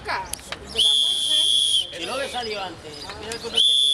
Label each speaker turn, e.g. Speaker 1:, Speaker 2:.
Speaker 1: caso. Y te vamos a hacer.
Speaker 2: Si no le salió antes. Mira el